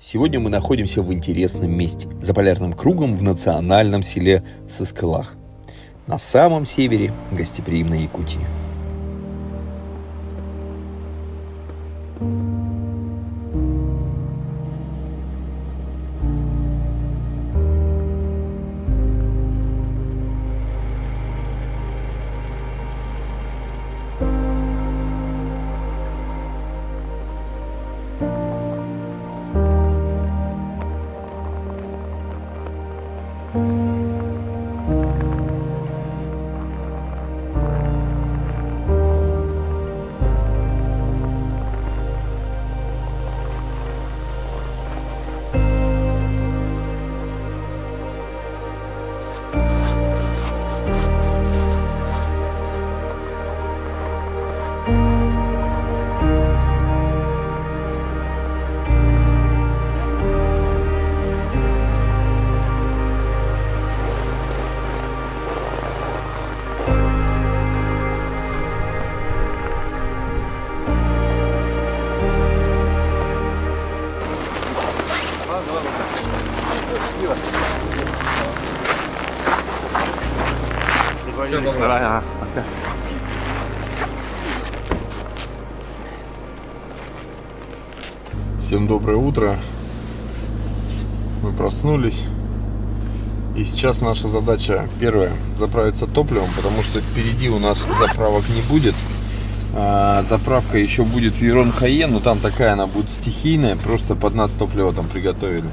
Сегодня мы находимся в интересном месте, за полярным кругом в национальном селе Саскалах, на самом севере гостеприимной Якутии. Всем доброе утро. Мы проснулись. И сейчас наша задача первая — заправиться топливом, потому что впереди у нас заправок не будет. Заправка еще будет в Ерон-Хае, но там такая она будет стихийная, просто под нас топливо там приготовили.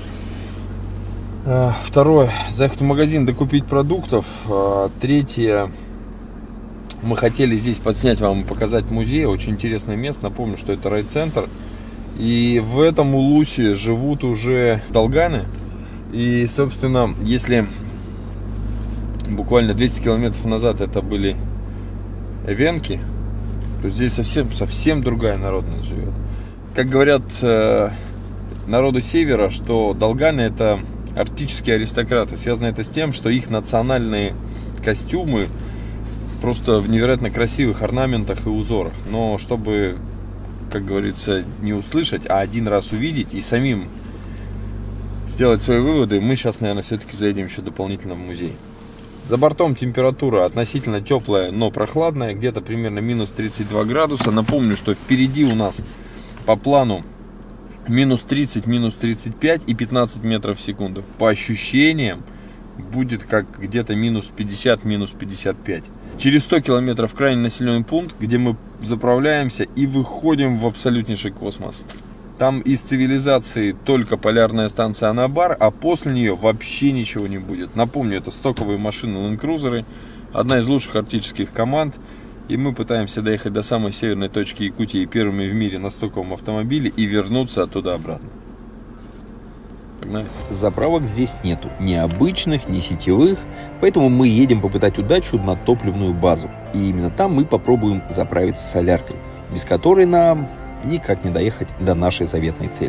Второе — заехать в магазин, докупить продуктов. Третье — мы хотели здесь подснять вам и показать музей. Очень интересное место. Напомню, что это райцентр. И в этом улусе живут уже долганы. И, собственно, если буквально 200 километров назад это были эвенки, то здесь совсем другая народность живет. Как говорят народы севера, что долганы — это арктические аристократы. Связано это с тем, что их национальные костюмы просто в невероятно красивых орнаментах и узорах. Но чтобы, как говорится, не услышать, а один раз увидеть и самим сделать свои выводы, мы сейчас, наверное, все-таки заедем еще дополнительно в музей. За бортом температура относительно теплая, но прохладная, где-то примерно минус 32 градуса. Напомню, что впереди у нас по плану минус 30, минус 35 и 15 метров в секунду. По ощущениям будет как где-то минус 50, минус 55. Через 100 километров крайний населенный пункт, где мы заправляемся и выходим в абсолютнейший космос. Там из цивилизации только полярная станция Анабар, а после нее вообще ничего не будет. Напомню, это стоковые машины Land Cruiser, одна из лучших арктических команд. И мы пытаемся доехать до самой северной точки Якутии первыми в мире на стоковом автомобиле и вернуться оттуда обратно. Погнали. Заправок здесь нету, ни обычных, ни сетевых, поэтому мы едем попытать удачу на топливную базу. И именно там мы попробуем заправиться соляркой, без которой нам никак не доехать до нашей заветной цели.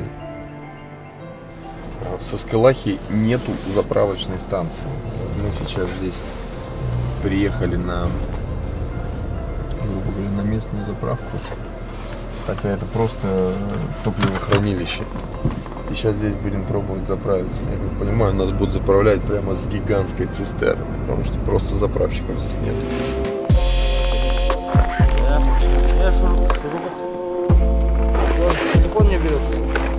В Саскалахе нету заправочной станции. Мы сейчас здесь приехали на местную заправку, хотя это просто топливохранилище. И сейчас здесь будем пробовать заправиться. Я как понимаю, нас будут заправлять прямо с гигантской цистерны, потому что просто заправщиков здесь нет. Телефон не берет.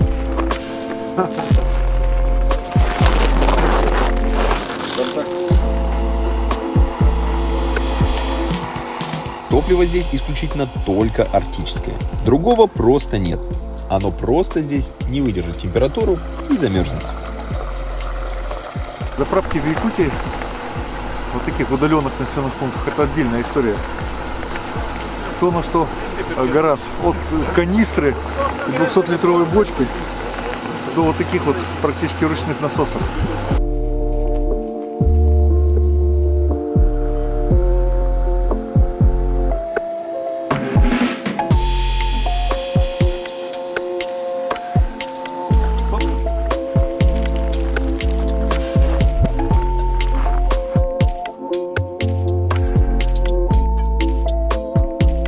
Топливо здесь исключительно только арктическое. Другого просто нет. Оно просто здесь не выдержит температуру и замерзнет. Заправки в Якутии, вот таких удаленных населенных пунктах, это отдельная история. Кто на что гораздо. От канистры 200-литровой бочки до вот таких вот практически ручных насосов.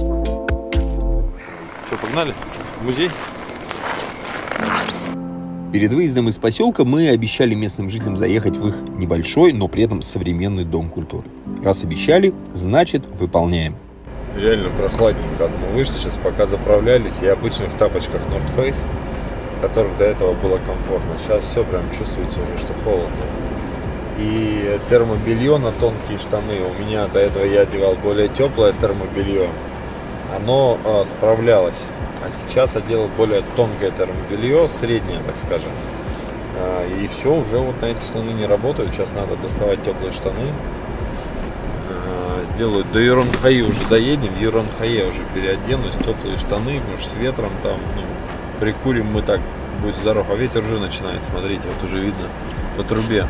Что, погнали в музей? Перед выездом из поселка мы обещали местным жителям заехать в их небольшой, но при этом современный дом культуры. Раз обещали, значит выполняем. Реально прохладненько. Мы вышли сейчас, пока заправлялись, я обычных тапочках North Face, в которых до этого было комфортно. Сейчас все прям чувствуется уже, что холодно. И термобелье на тонкие штаны. У меня до этого я одевал более теплое термобелье. Оно справлялось. А сейчас одел более тонкое термобелье, среднее, так скажем. И все, уже вот на эти штаны не работают. Сейчас надо доставать теплые штаны. Сделаю до Юронхае уже доедем. В Юронхае уже переоденусь. Теплые штаны, потому что с ветром там, прикурим мы так, будь здоров. А ветер уже начинает, смотрите, вот уже видно по трубе.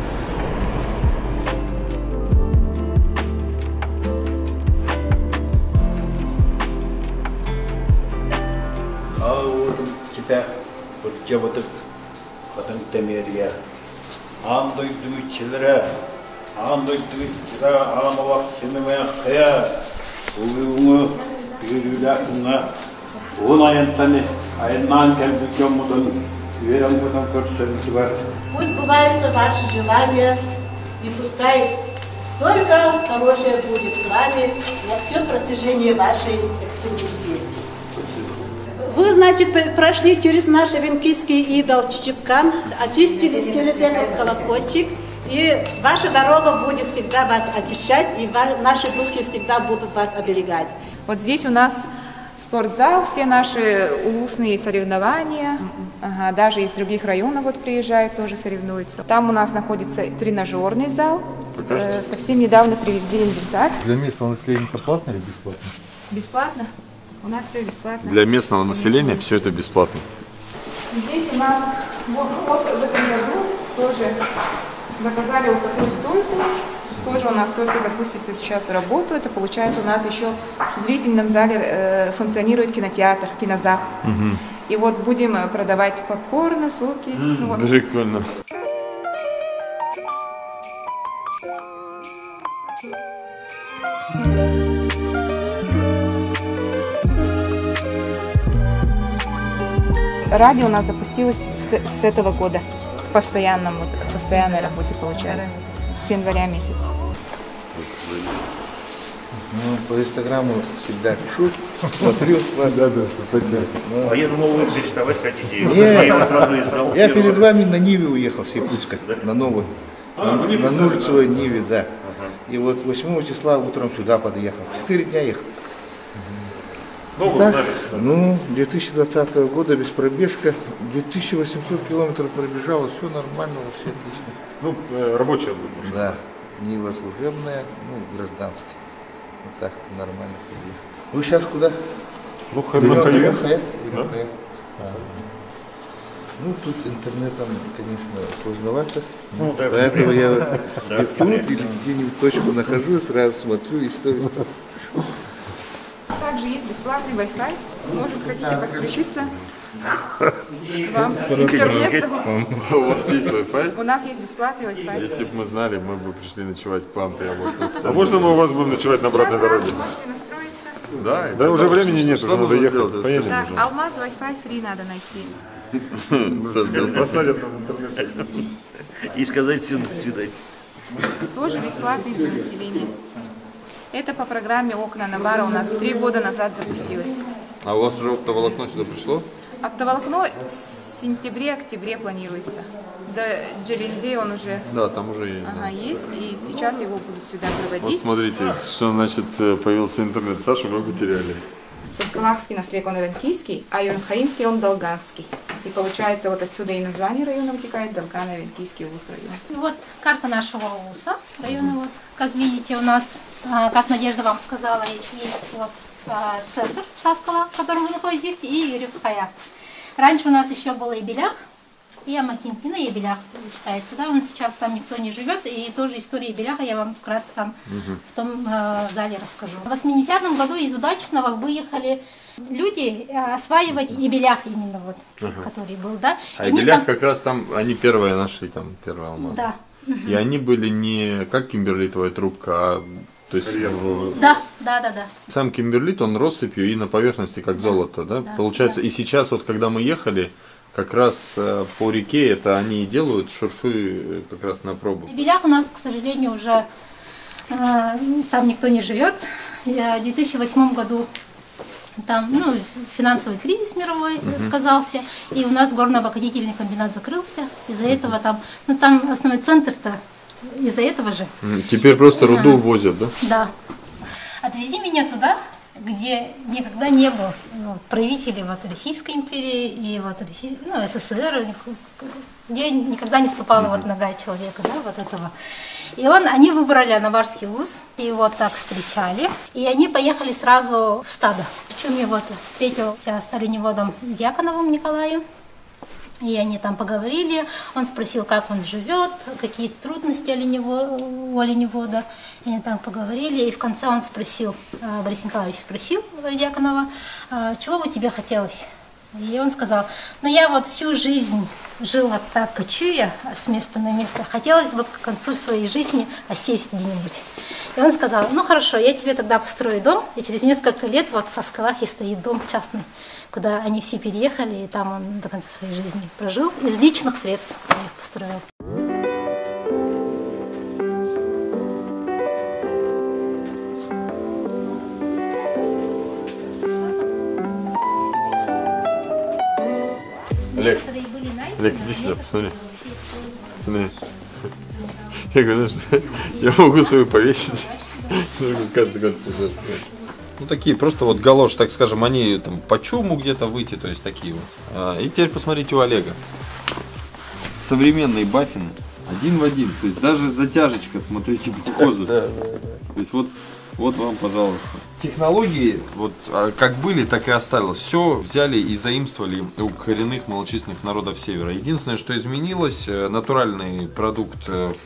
Жабытып хатын темерия андой дуйчилere андой дуйчира амалак синеме хая улуңу юрүлакына он аянтаны айнан келбүкем мудан верам мудан көрсөтүсү бар. Пусть сбываются ваши желания и пускай только хорошее будет с вами на все протяжении вашей экспедиции. Вы, значит, прошли через наш венкийский идол Чичипкан, очистились через этот колокольчик, и ваша дорога будет всегда вас очищать, и наши духи всегда будут вас оберегать. Вот здесь у нас спортзал, все наши улусные соревнования, даже из других районов вот приезжают, тоже соревнуются. Там у нас находится тренажерный зал, совсем недавно привезли инвентарь. Для местного населения это платно или бесплатно? Бесплатно. У нас все бесплатно. Для местного населения все это бесплатно. Здесь у нас вот в этом году тоже заказали вот такую стойку. Тоже у нас только запустится сейчас в работу. Это получается у нас еще в зрительном зале функционирует кинотеатр, кинозал. И вот будем продавать попкорн, соки. Прикольно. Радио у нас запустилось с этого года в постоянной работе, получается, с января месяца. Ну, по инстаграму всегда пишу, смотрю вас. Да, спасибо. А я думал, вы переставать хотите. Я перед вами на Ниве уехал с Якутска, на новую. На Нурцевой Ниве, да. И вот 8 числа утром сюда подъехал. 4 дня ехал. Так, 2020 года без пробежка, 2800 километров пробежало, все нормально, все отлично. Рабочая будет. Да, Нива служебная, гражданский. Вот так нормально подъехал. Вы сейчас куда? Юронхае. Тут интернетом, конечно, сложновато. Поэтому я вот тут или где-нибудь точку нахожу, сразу смотрю историю. Также есть бесплатный Wi-Fi. Может, хотите подключиться к вам интернету. У вас есть Wi-Fi? У нас есть бесплатный Wi-Fi. Если бы мы знали, мы бы пришли ночевать к вам. А можно мы у вас будем ночевать на обратной дороге? Да, уже времени нет, уже надо ехать. Поедем уже. Алмаз Wi-Fi free надо найти. Посадят нам интернет. И сказать всем до свидания. Тоже бесплатный для населения. Это по программе «Окна Навара» у нас 3 года назад запустилось. А у вас уже оптоволокно сюда пришло? Оптоволокно в сентябре-октябре планируется. До Джерельды он уже там уже есть. Есть, и сейчас его будут сюда выводить. Вот смотрите, что значит появился интернет. Сашу мы потеряли. Соскалахский наследник он Венкийский, а Юронхаинский он Долганский. И получается вот отсюда и название района вытекает Долгано-Венкийский УС район. Вот карта нашего УСа района. Вот, как видите, у нас, как Надежда вам сказала, есть вот центр Саскала, в котором вы находитесь, и Юронхая. Раньше у нас еще было Ебелях, и Амакинский, на Ебелях считается, да, он сейчас там никто не живет, и тоже история Ебеляха я вам вкратце там в том зале расскажу. В 80-м году из Удачного выехали люди осваивать Ебелях именно вот, который был, да. А Ебелях как раз там, они первые нашли там, первый алмаз. Да. И они были не как кимберлитовая трубка, а то есть да. Сам кимберлит, он россыпью и на поверхности как золото, да? Получается, и сейчас вот когда мы ехали, как раз по реке это они делают шурфы как раз на пробу. В Белях у нас, к сожалению, уже там никто не живет. В 2008 году там финансовый кризис мировой сказался, и у нас горно-обогатительный комбинат закрылся. Из-за этого там основной центр-то из-за этого же. Теперь просто руду возят, да? Да. Отвези меня туда, где никогда не было правителей Российской империи и СССР, где никогда не ступала нога человека, этого. И они выбрали Наварский вуз, и его так встречали, и они поехали сразу в стадо. В Чуме встретился с оленеводом Дьяконовым Николаем, и они там поговорили, он спросил, как он живет, какие трудности у оленевода, и они там поговорили, и в конце он спросил, Борис Николаевич спросил Дьяконова, чего бы тебе хотелось? И он сказал, я всю жизнь жил так, кочуя с места на место, хотелось бы к концу своей жизни осесть где-нибудь. И он сказал, хорошо, я тебе тогда построю дом, и через несколько лет в Саскалахе стоит дом частный, куда они все переехали, и там он до конца своей жизни прожил, из личных средств своих построил. Олег, иди сюда, посмотри. Смотри. Я говорю, я могу свою повесить. Такие просто галоши, так скажем, они там по чуму где-то выйти, то есть такие вот. И теперь посмотрите у Олега. Современный баффин один в один, то есть даже затяжечка, смотрите, похожа. То есть вот вам, пожалуйста. Технологии, как были, так и осталось. Все взяли и заимствовали у коренных малочисленных народов Севера. Единственное, что изменилось, натуральный продукт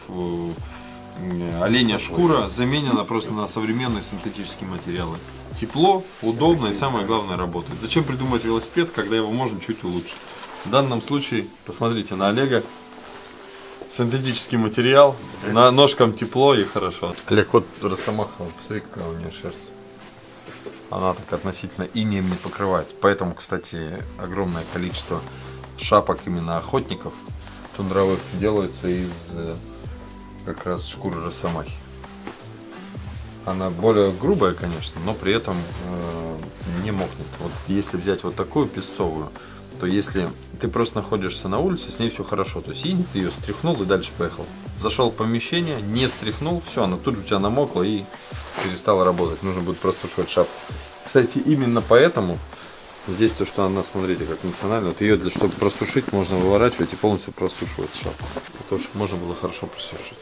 оленя шкура заменена просто на современные синтетические материалы. Тепло, удобно и самое главное работает. Зачем придумать велосипед, когда его можно чуть улучшить? В данном случае, посмотрите на Олега. Синтетический материал, на ножкам тепло и хорошо. Олег, росомаха, посмотри, какая у нее шерсть. Она так относительно инеем не покрывается. Поэтому, кстати, огромное количество шапок именно охотников тундровых делается из как раз шкуры росомахи. Она более грубая, конечно, но при этом не мокнет. Если взять такую песцовую, то если ты просто находишься на улице, с ней все хорошо. То есть ты ее стряхнул и дальше поехал. Зашел в помещение, не стряхнул, все, она тут же у тебя намокла и перестала работать. Нужно будет просушивать шапку. Кстати, именно поэтому здесь то, что она, смотрите, как национальная, ее чтобы просушить, можно выворачивать и полностью просушивать шапку. Для того, чтобы можно было хорошо просушить.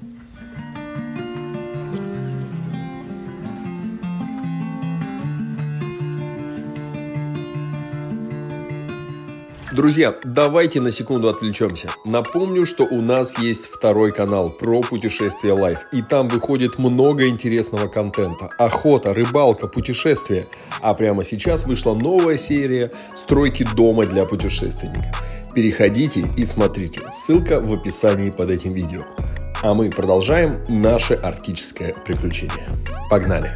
Друзья, давайте на секунду отвлечемся. Напомню, что у нас есть второй канал про путешествия лайф. И там выходит много интересного контента. Охота, рыбалка, путешествия. А прямо сейчас вышла новая серия «Стройки дома для путешественника». Переходите и смотрите. Ссылка в описании под этим видео. А мы продолжаем наше арктическое приключение. Погнали!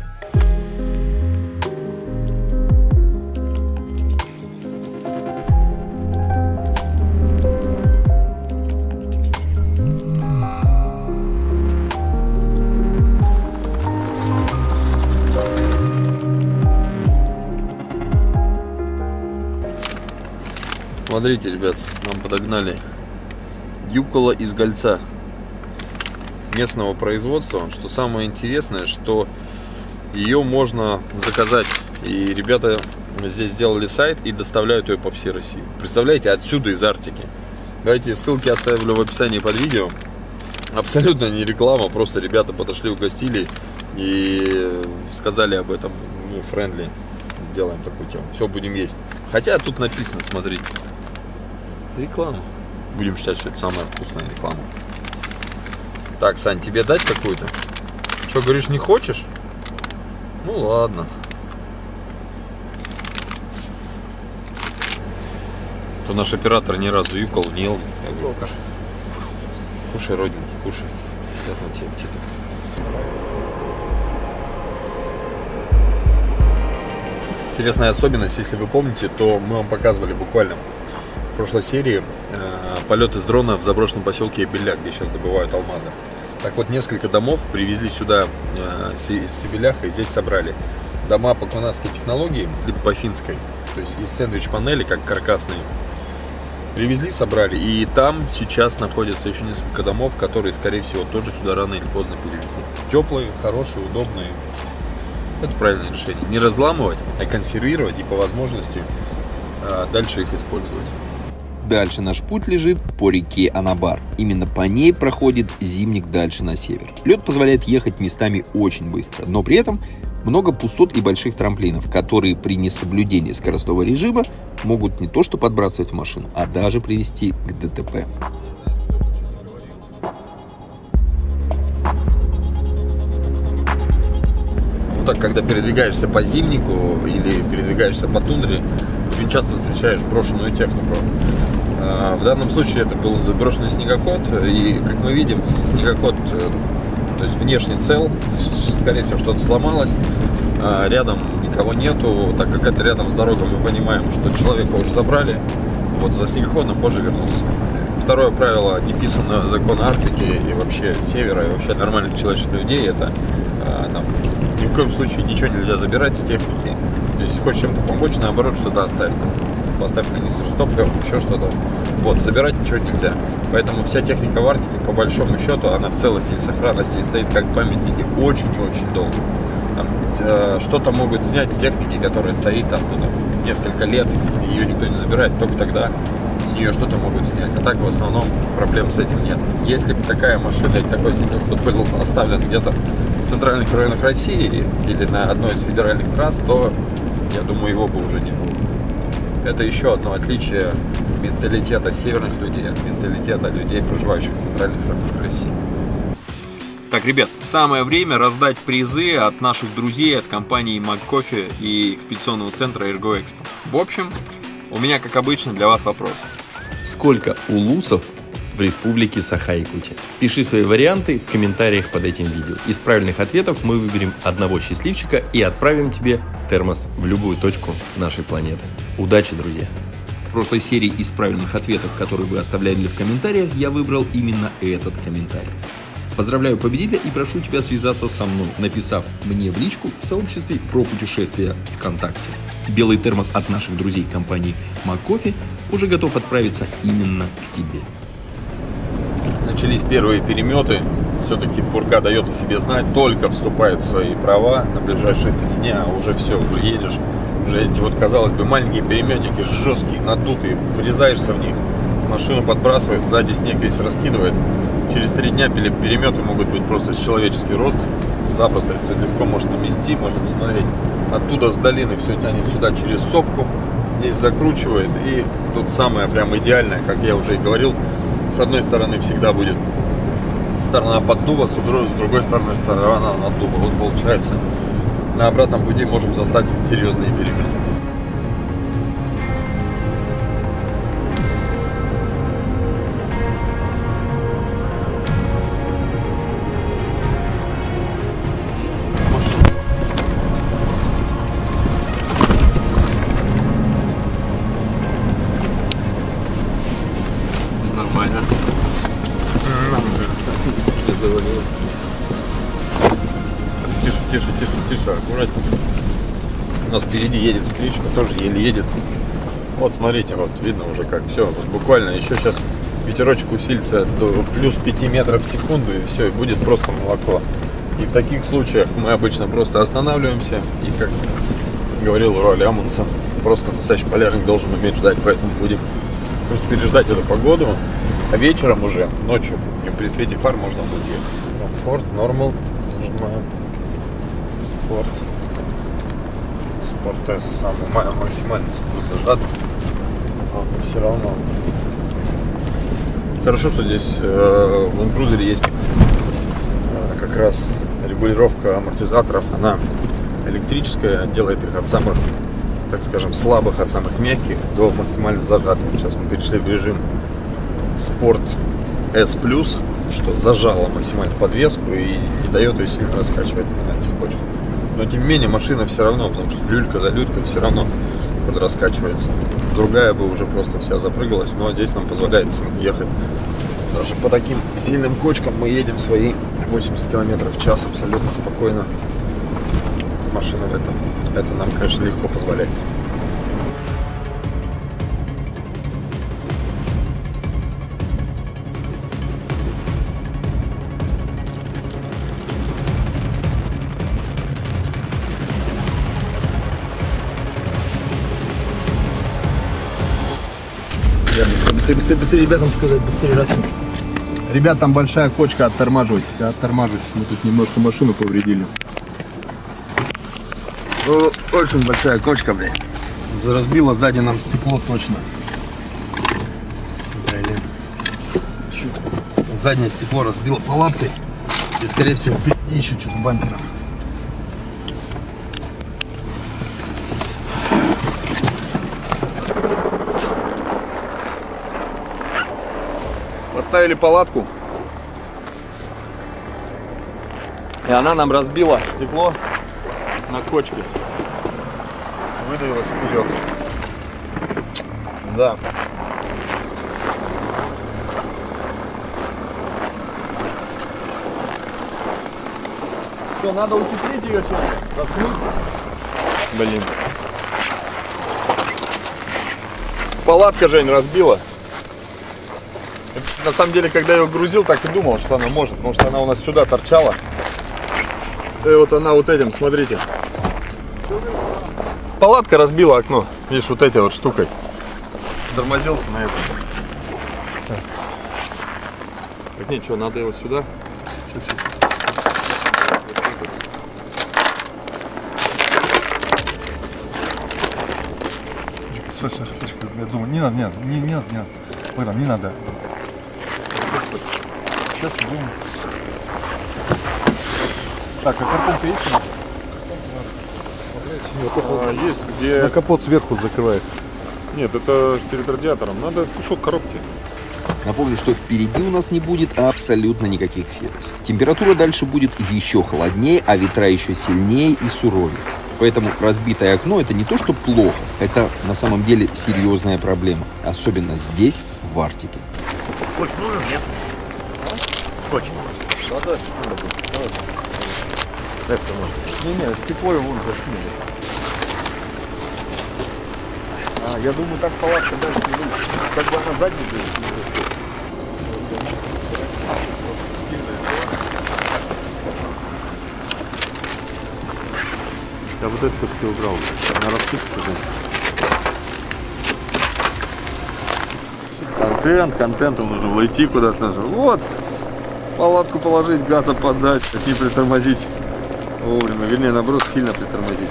Смотрите, ребят, нам подогнали юкола из гольца местного производства. Что самое интересное, что ее можно заказать. И ребята здесь сделали сайт и доставляют ее по всей России. Представляете, отсюда из Арктики. Давайте ссылки оставлю в описании под видео. Абсолютно не реклама, просто ребята подошли, угостили и сказали об этом. Мы френдли сделаем такую тему. Все, будем есть. Хотя тут написано, смотрите. Реклама. Будем считать, что это самая вкусная реклама. Так, Сань, тебе дать какую-то? Что, говоришь, не хочешь? Ну ладно. То наш оператор ни разу юкол не ел. Я говорю, кушай. Кушай, родненький, кушай. Интересная особенность, если вы помните, то мы вам показывали буквально в прошлой серии полет из дрона в заброшенном поселке Эбеля, где сейчас добывают алмазы. Так вот, несколько домов привезли сюда с Эбеляха и здесь собрали. Дома по канадской технологии, либо по финской, то есть из сэндвич-панели, как каркасные. Привезли, собрали, и там сейчас находятся еще несколько домов, которые, скорее всего, тоже сюда рано или поздно перевезут. Теплые, хорошие, удобные. Это правильное решение. Не разламывать, а консервировать и по возможности дальше их использовать. Дальше наш путь лежит по реке Анабар. Именно по ней проходит зимник дальше на север. Лед позволяет ехать местами очень быстро, но при этом много пустот и больших трамплинов, которые при несоблюдении скоростного режима могут не то что подбрасывать машину, а даже привести к ДТП. Вот так, когда передвигаешься по зимнику или передвигаешься по тундре, очень часто встречаешь брошенную технику. В данном случае это был брошенный снегоход, и, как мы видим, снегоход, то есть внешне цел, скорее всего, что-то сломалось, рядом никого нету, так как это рядом с дорогой, мы понимаем, что человека уже забрали, вот за снегоходом позже вернулся. Второе правило, неписанный закон Арктики и вообще Севера, и вообще нормальных человеческих людей, это там, ни в коем случае ничего нельзя забирать с техники. Если хочешь чем-то помочь, наоборот, что-то оставь. Поставь канистру с топливом, еще что-то. Вот, забирать ничего нельзя. Поэтому вся техника в Арктике, по большому счету, она в целости и сохранности стоит как памятники очень и очень долго. Что-то могут снять с техники, которая стоит там, несколько лет, и ее никто не забирает, только тогда с нее что-то могут снять. А так, в основном, проблем с этим нет. Если бы такая машина или такой снегоход был оставлен где-то в центральных районах России или на одной из федеральных трасс, то, я думаю, его бы уже не было. Это еще одно отличие менталитета северных людей от менталитета людей, проживающих в центральных районах России. Так, ребят, самое время раздать призы от наших друзей, от компании МакКофе и экспедиционного центра Эрго-Экспо. В общем, у меня, как обычно, для вас вопрос. Сколько улусов в республике Саха-Якутия? Пиши свои варианты в комментариях под этим видео. Из правильных ответов мы выберем одного счастливчика и отправим тебе термос в любую точку нашей планеты. Удачи, друзья! В прошлой серии из правильных ответов, которые вы оставляли в комментариях, я выбрал именно этот комментарий. Поздравляю победителя и прошу тебя связаться со мной, написав мне в личку в сообществе про путешествия ВКонтакте. Белый термос от наших друзей компании МакКофе уже готов отправиться именно к тебе. Начались первые переметы. Все-таки пурга дает о себе знать, только вступает в свои права на ближайшие 3 дня, уже все, уже едешь. Уже эти вот, казалось бы, маленькие переметики, жесткие, надутые, врезаешься в них, машину подбрасывает, сзади снег весь раскидывает. Через 3 дня переметы могут быть просто с человеческий рост, запросто это легко может намести, можно посмотреть. Оттуда с долины все тянет сюда через сопку, здесь закручивает, и тут самое прям идеальное, как я уже и говорил, с одной стороны всегда будет сторона поддува, с другой стороны сторона наддува. Вот получается, на обратном пути можем застать серьезные перемены. Нормально. Тише, тише, тише, тише, аккуратнее. У нас впереди едет встречка, тоже еле едет. Вот смотрите, вот видно уже как все. Вот буквально еще сейчас ветерочек усилится до плюс 5 метров в секунду, и все, и будет просто молоко. И в таких случаях мы обычно просто останавливаемся. И как говорил Роаль Амундсен, просто настоящий полярник должен уметь ждать, поэтому будем просто переждать эту погоду. А вечером уже, ночью, и при свете фар можно будет ехать. Комфорт, нормал, нажимаем. Спорт. Спорт-тест самый максимальный спуск зажат. Но все равно. Хорошо, что здесь в Land Cruiser есть как раз регулировка амортизаторов. Она электрическая, делает их от самых, так скажем, слабых, от самых мягких до максимально зажатых. Сейчас мы перешли в режим Sport S+, что зажало максимально подвеску и не дает ее сильно раскачивать на этих кочках. Но тем не менее машина все равно, потому что люлька за люлькой все равно подраскачивается. другая бы уже просто вся запрыгалась, но здесь нам позволяет ехать. Даже по таким сильным кочкам мы едем свои 80 км в час абсолютно спокойно. Машина это нам, конечно, легко позволяет. Быстрее ребятам сказать, быстрее рацию. Ребят, там большая кочка, оттормаживайтесь, мы тут немножко машину повредили. Ну, очень большая кочка, блин. Разбила сзади нам стекло точно. Блин. Заднее стекло разбило палаткой. И, скорее всего, впереди еще что-то бампером. Поставили палатку, и она нам разбила стекло на кочке, выдавилась вперед. Да. Что, надо утеплить ее, что? Заткнуть? Блин. Палатка, Жень, разбила. На самом деле, когда я ее грузил, так и думал, что она может, потому что она у нас сюда торчала. И вот она вот этим, смотрите. Палатка разбила окно, видишь, вот этой вот штукой. Тормозился на этом. Так ничего, надо его сюда. Сейчас. Все, я думаю, не надо. Ой, там, не надо. Сейчас будем. Так, а картонка есть? Есть, где... На капот сверху закрывает. Нет, это перед радиатором. Надо кусок коробки. Напомню, что впереди у нас не будет абсолютно никаких сервисов. Температура дальше будет еще холоднее, а ветра еще сильнее и суровее. Поэтому разбитое окно — это не то, что плохо, это на самом деле серьезная проблема. Особенно здесь, в Арктике. Скотч нужен, нет? Скотч. Не, стекло его вон закинули. Я думаю, так палатка дальше не будет. Как бы она задней будет. Я вот это все-таки убрал. Она рассыпется. Контентом нужно войти куда-то. Вот! Палатку положить, газа подать, не притормозить вовремя. Вернее, наоборот, сильно притормозить.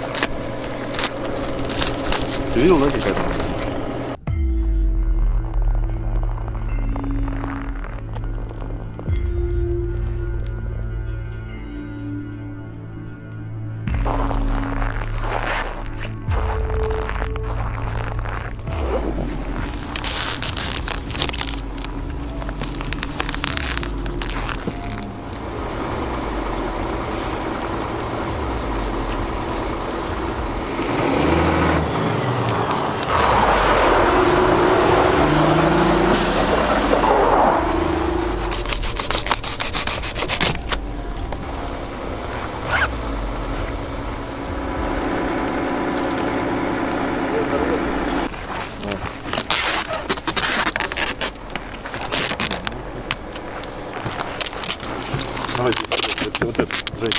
Ты видел, да, какая-то? Давайте, вот это, Жень.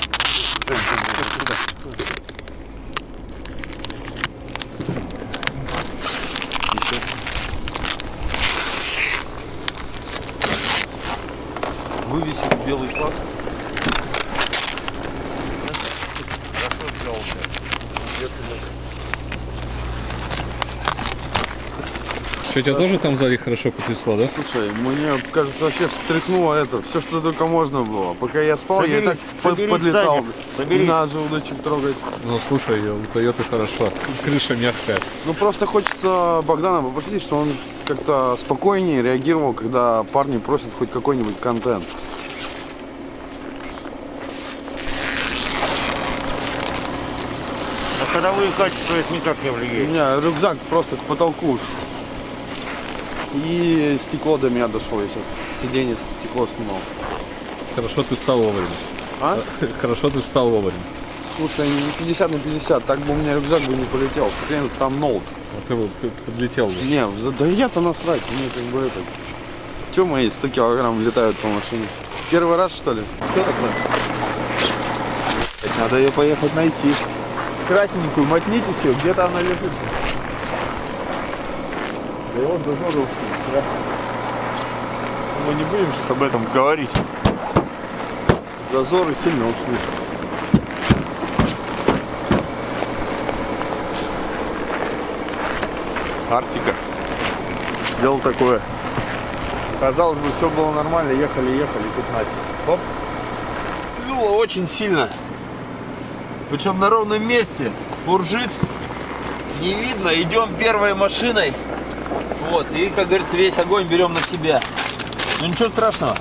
Еще. Вывесили белый флаг. Хорошо сделал. Что, тебя тоже там сзади хорошо потрясло, да? Слушай, мне кажется, вообще встряхнуло это, все, что только можно было. Пока я спал, я так подлетал. Не надо желудочек трогать. Ну, слушай, у Тойоты хорошо, крыша мягкая. Ну, просто хочется Богдана попросить, что он как-то спокойнее реагировал, когда парни просят хоть какой-нибудь контент. ходовые качества это никак не влияет. У меня рюкзак просто к потолку. И стекло до меня дошло. Я сейчас сиденье стекло снимал. Хорошо ты встал вовремя. А? Хорошо ты встал вовремя. Слушай, не 50 на 50, так бы у меня рюкзак бы не полетел. Хрен там ноут. А ты бы подлетел бы. Не, да я-то насрать, мне как бы это... Че мои 100 килограмм летают по машине? Первый раз, что ли? Что такое? Надо ее поехать найти. Красненькую, мотнитесь ее, где-то она лежит. Да и вот дозор ушли. Мы не будем сейчас об этом говорить. Зазоры сильно ушли. Арктика. Сделал такое. Казалось бы, все было нормально, ехали, тут нафиг. Оп. Дуло очень сильно. Причем на ровном месте. Буржит. Не видно. Идем первой машиной. Вот. И, как говорится, весь огонь берем на себя. Ну ничего страшного.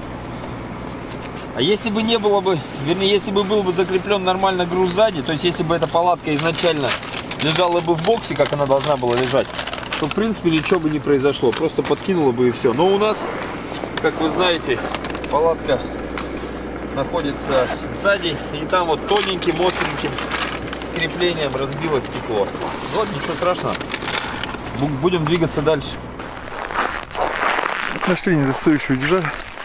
А если бы не было бы, вернее, если бы был бы закреплен нормально груз сзади, то есть если бы эта палатка изначально лежала бы в боксе, как она должна была лежать, то в принципе ничего бы не произошло. Просто подкинуло бы и все. Но у нас, как вы знаете, палатка находится сзади, и там вот тоненьким, остреньким креплением разбилось стекло. Вот, ничего страшного. Будем двигаться дальше. Нашли недостающую деталь.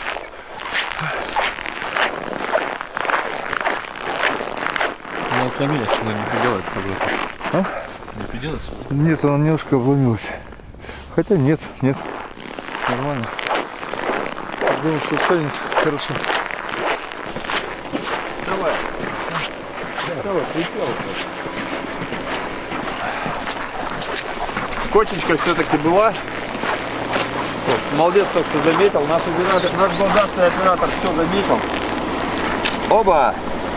Ну, отломилась, она не приделается обратно. А? Не приделается? Нет, она немножко обломилась. Хотя нет. Нормально. Думаю, что останется хорошо. Целая? Целая, припела. Кочечка все-таки была. Вот, молодец, так что заметил. Наш глазастый оператор все заметил. Оба!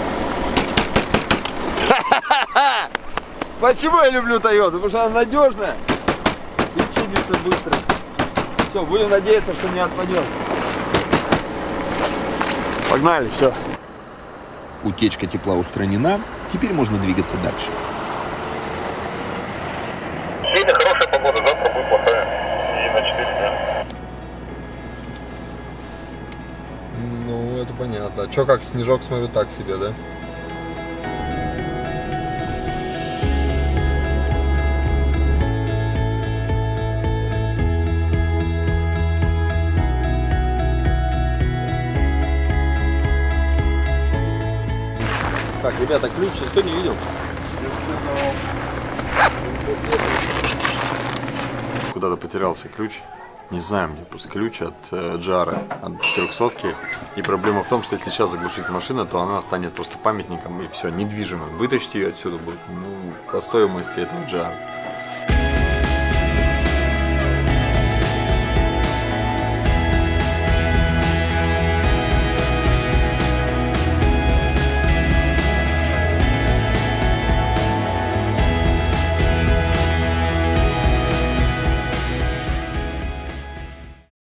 Почему я люблю Toyota? Потому что она надежная и чинится быстро. Все, будем надеяться, что не отпадет. Погнали, все. Утечка тепла устранена, теперь можно двигаться дальше. Сегодня хорошая погода, завтра будет плохая. И на 4 дня. Ну, это понятно. А что, как снежок, смотрю, так себе, да? Так, ребята, ключ никто не видел? Куда-то потерялся ключ. Не знаю, мне просто ключ от GR, от 300-ки. И проблема в том, что если сейчас заглушить машину, то она станет просто памятником и все, недвижимым. Вытащить ее отсюда будет, ну, по стоимости этого GR.